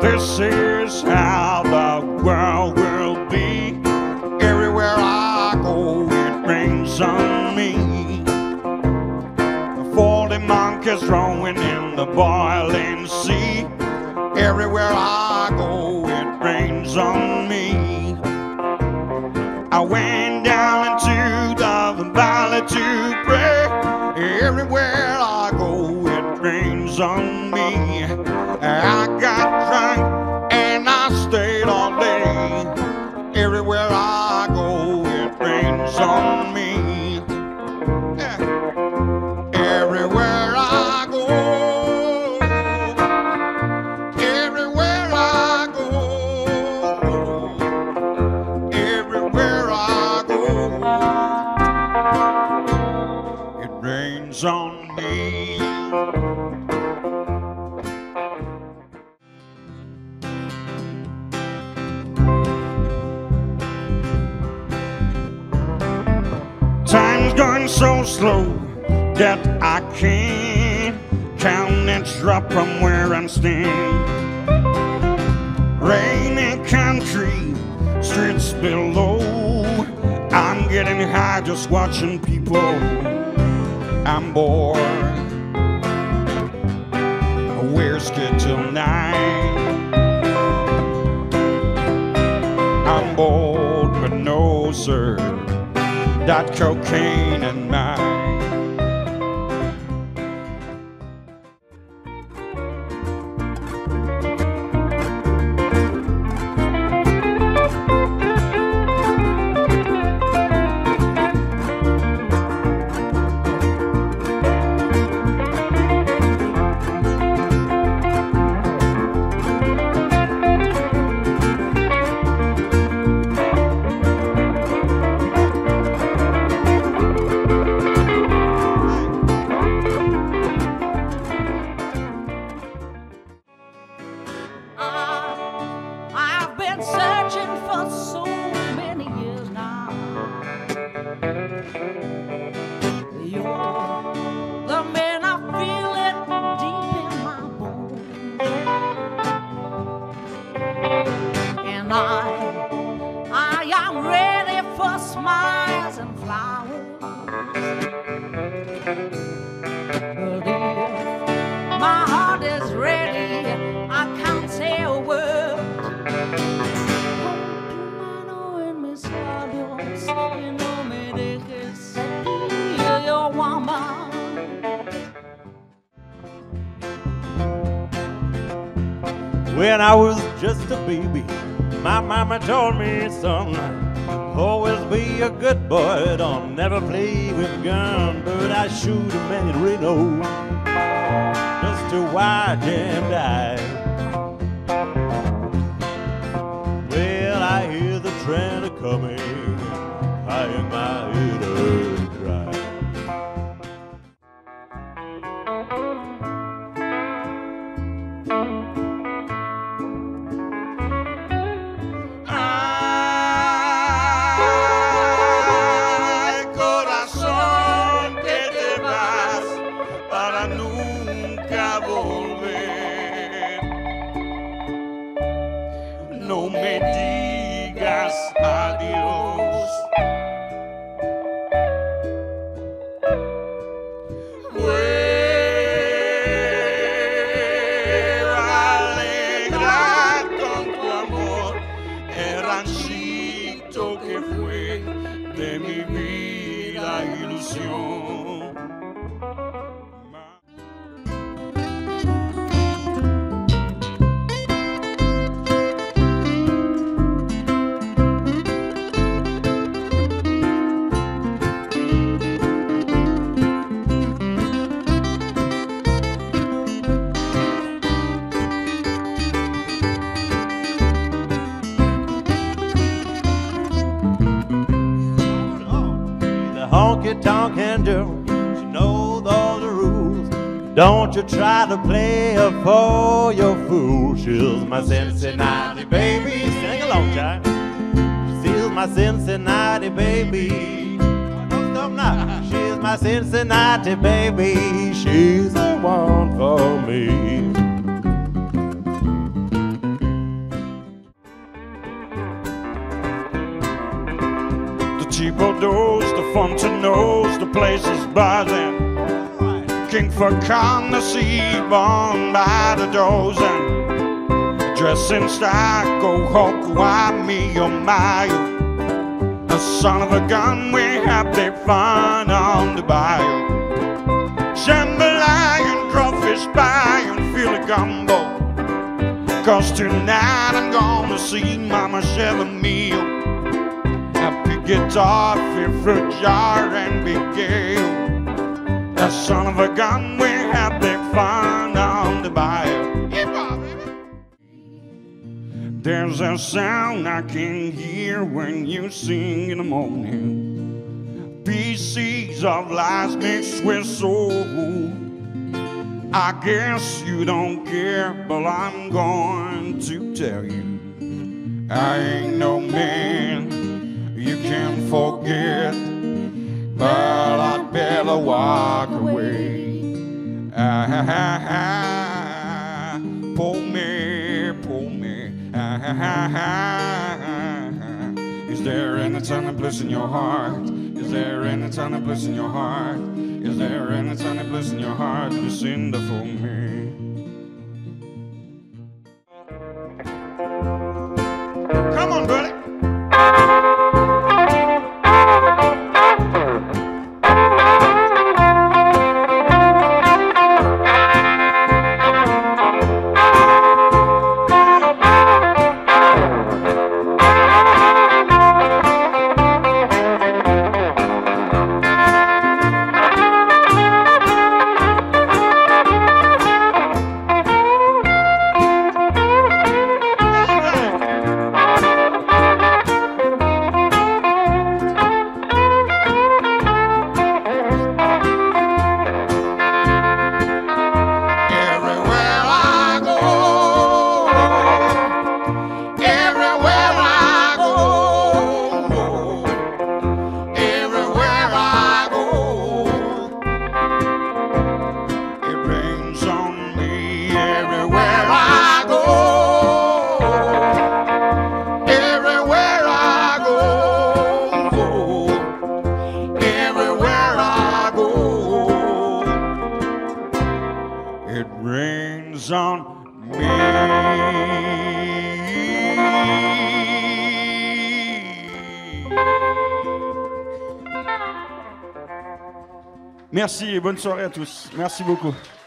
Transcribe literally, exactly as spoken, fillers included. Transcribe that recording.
This is how the world will be. Everywhere I go, it rains on me. Forty monkeys rowing in the boiling sea. Everywhere I go, it rains on me. I went down into the valley to pray. Everywhere I go, it rains on me. I got drunk and I stayed all day. Everywhere I go, it rains on me. Yeah. Everywhere I go, everywhere I go, everywhere I go, it rains on me. Time's going so slow that I can't count each drop from where I'm standing. Rainy country, streets below. I'm getting high just watching people. I'm bored. Where's good till nine? I'm bored, but no, sir. That cocaine in mine. When I was just a baby, my mama told me, son, always be a good boy, don't never play with a gun. But I shoot a man in Reno just to watch him die. Well, I hear the train coming, I hang my head and cry. No me digas adiós. Vuelva a alegrar con tu amor el ranchito que fue de mi vida ilusión. Honky-tonk and do, she knows all the rules. Don't you try to play her for your fool. She's my Cincinnati baby. Sing along, child. She's my Cincinnati baby. Don't stop now. She's my Cincinnati baby. She's the one for me. for those, the fun to knows, the place is buzzing. King for courtesy, born by the dozen. Dress in style, go hawk, why me or mile. The son of a gun, we have the fun on the bayou. Jambalaya, crawfish pie, and feel a gumbo. Cause tonight I'm gonna see Mama share the meal. Happy guitar, fill fruit jar, and big gale. That son of a gun, we have the fun on the bayou. There's a sound I can hear when you sing in the morning. Pieces of lies mixed with soul. I guess you don't care, but I'm going to tell you, I ain't no man you can forget, but I'd better walk away. Ah, ah, ah, ah, pull me, pull me. Ah, ah, ah, ah. Is there any ton of bliss in your heart? Is there any ton of bliss in your heart? Is there any ton of bliss in your heart? Listen for me. Come on, buddy. It rains on me. Merci et bonne soirée à tous. Merci beaucoup.